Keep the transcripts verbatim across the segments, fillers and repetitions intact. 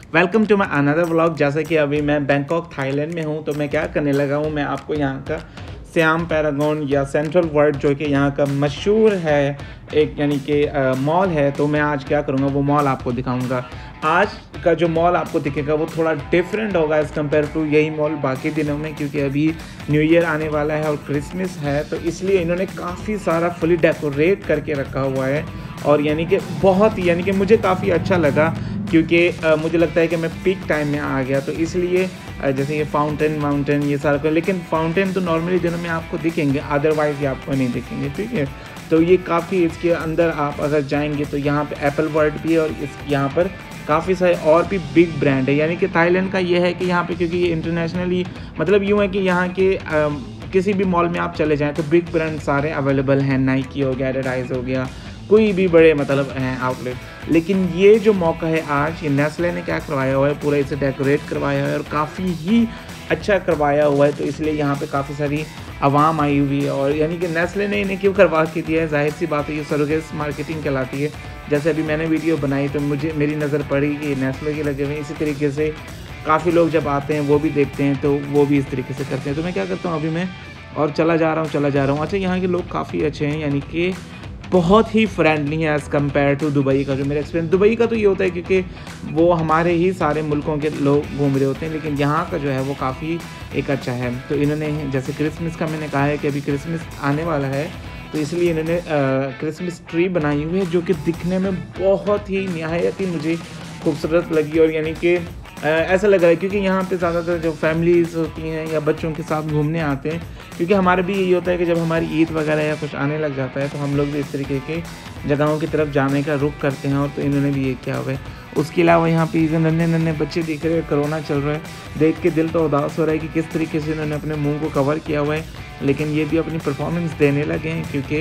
Welcome to my another vlog. जैसे कि अभी मैं बैंकॉक थाईलैंड में हूँ, तो मैं क्या करने लगा हूँ, मैं आपको यहाँ का सियाम पैरागॉन या सेंट्रल वर्ल्ड जो कि यहाँ का मशहूर है एक यानी कि मॉल है, तो मैं आज क्या करूँगा वो मॉल आपको दिखाऊँगा। आज का जो मॉल आपको दिखेगा वो थोड़ा डिफरेंट होगा एज़ कम्पेयर टू यही मॉल बाकी दिनों में, क्योंकि अभी न्यू ईयर आने वाला है और क्रिसमस है, तो इसलिए इन्होंने काफ़ी सारा फुली डेकोरेट करके रखा हुआ है। और यानी कि बहुत यानी कि मुझे काफ़ी अच्छा लगा, क्योंकि आ, मुझे लगता है कि मैं पीक टाइम में आ गया, तो इसलिए आ, जैसे ये फाउंटेन माउंटेन ये सारा, लेकिन फाउंटेन तो नॉर्मली दिनों में आपको दिखेंगे, अदरवाइज ये आपको नहीं दिखेंगे, ठीक है। तो ये काफ़ी इसके अंदर आप अगर जाएंगे तो यहाँ पे एप्पल वर्ल्ड भी है, और इस यहाँ पर काफ़ी सारे और भी बिग ब्रांड है। यानी कि थाईलैंड का ये है कि यहाँ पे क्योंकि ये इंटरनेशनली मतलब यूँ है कि यहाँ के आ, किसी भी मॉल में आप चले जाएँ तो बिग ब्रांड सारे अवेलेबल हैं, नाइकी हो गया, एडिडाइज हो गया, कोई भी बड़े मतलब हैं आउटलेट। लेकिन ये जो मौका है आज, ये नेस्ले ने क्या करवाया हुआ है, पूरा इसे डेकोरेट करवाया है और काफ़ी ही अच्छा करवाया हुआ है, तो इसलिए यहाँ पे काफ़ी सारी आवाम आई हुई है। और यानी कि नेस्ले ने इन्हें क्यों करवा के दिया है, जाहिर सी बात है ये सरोगेस मार्केटिंग कहलाती है। जैसे अभी मैंने वीडियो बनाई तो मुझे मेरी नज़र पड़ी कि नेस्ले के लगे हुए हैं, इसी तरीके से काफ़ी लोग जब आते हैं वो भी देखते हैं तो वो भी इस तरीके से करते हैं। तो मैं क्या करता हूँ, अभी मैं और चला जा रहा हूँ चला जा रहा हूँ अच्छा, यहाँ के लोग काफ़ी अच्छे हैं, यानी कि बहुत ही फ्रेंडली है एज़ कम्पेयर टू दुबई का जो मेरा एक्सपीरियंस। दुबई का तो ये होता है क्योंकि वो हमारे ही सारे मुल्कों के लोग घूम रहे होते हैं, लेकिन यहाँ का जो है वो काफ़ी एक अच्छा है। तो इन्होंने जैसे क्रिसमस का मैंने कहा है कि अभी क्रिसमस आने वाला है, तो इसलिए इन्होंने क्रिसमस ट्री बनाई हुई है जो कि दिखने में बहुत ही निहायत ही मुझे खूबसूरत लगी। और यानी कि ऐसा लग रहा है क्योंकि यहाँ पे ज़्यादातर जो फैमिलीज़ होती हैं या बच्चों के साथ घूमने आते हैं, क्योंकि हमारे भी यही होता है कि जब हमारी ईद वगैरह या कुछ आने लग जाता है तो हम लोग भी इस तरीके के जगहों की तरफ जाने का रुख करते हैं, और तो इन्होंने भी ये किया हुआ है। उसके अलावा यहाँ पे ये नन्हे नन्हे बच्चे दिख रहे हैं, कोरोना चल रहा है, देख के दिल तो उदास हो रहा है कि किस तरीके से इन्होंने अपने मुँह को कवर किया हुआ है, लेकिन ये भी अपनी परफॉर्मेंस देने लगे हैं, क्योंकि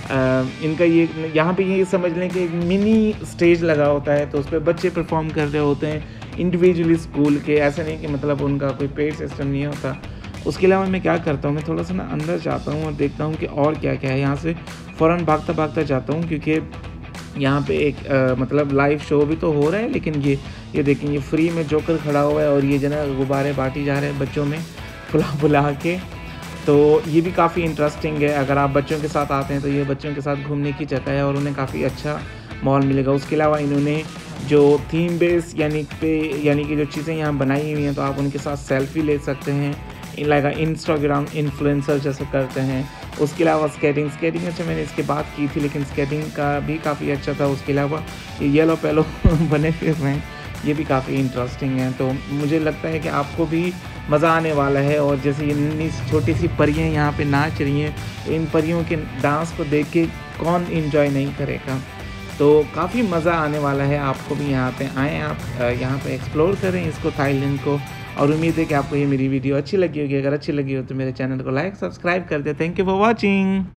इनका ये यहाँ पे ये समझ लें कि एक मिनी स्टेज लगा होता है, तो उस पर बच्चे परफॉर्म कर रहे होते हैं इंडिविजुअली स्कूल के, ऐसा नहीं कि मतलब उनका कोई पेड सिस्टम नहीं होता। उसके अलावा मैं क्या करता हूँ, मैं थोड़ा सा ना अंदर जाता हूँ और देखता हूँ कि और क्या क्या है। यहाँ से फ़ौरन भागता भागता जाता हूँ, क्योंकि यहाँ पे एक आ, मतलब लाइव शो भी तो हो रहा है, लेकिन ये ये देखें, ये फ्री में जोकर खड़ा हुआ है और ये जो ना गुब्बारे बांटी जा रहे हैं बच्चों में फुला फुला के, तो ये भी काफ़ी इंटरेस्टिंग है। अगर आप बच्चों के साथ आते हैं तो ये बच्चों के साथ घूमने की जगह है और उन्हें काफ़ी अच्छा मॉल मिलेगा। उसके अलावा इन्होंने जो थीम बेस यानी पे यानी कि जो चीज़ें यहाँ बनाई हुई हैं, तो आप उनके साथ सेल्फ़ी ले सकते हैं, लाइक इंस्टाग्राम इन्फ्लुएंसर जैसे करते हैं। उसके अलावा स्केटिंग स्केटिंग अच्छा मैंने इसके बात की थी, लेकिन स्केटिंग का भी काफ़ी अच्छा था। उसके अलावा ये येलो पेलो बने फिर रहे हैं, ये भी काफ़ी इंटरेस्टिंग है, तो मुझे लगता है कि आपको भी मज़ा आने वाला है। और जैसे ये नन्ही छोटी सी परियाँ यहाँ पे नाच रही हैं, तो इन परियों के डांस को देख के कौन इंजॉय नहीं करेगा, तो काफ़ी मज़ा आने वाला है। आपको भी यहाँ पे आएँ, आप यहाँ पे एक्सप्लोर करें इसको, थाईलैंड को। और उम्मीद है कि आपको ये मेरी वीडियो अच्छी लगी होगी। अगर अच्छी लगी हो तो मेरे चैनल को लाइक सब्सक्राइब कर दें। Thank you for watching.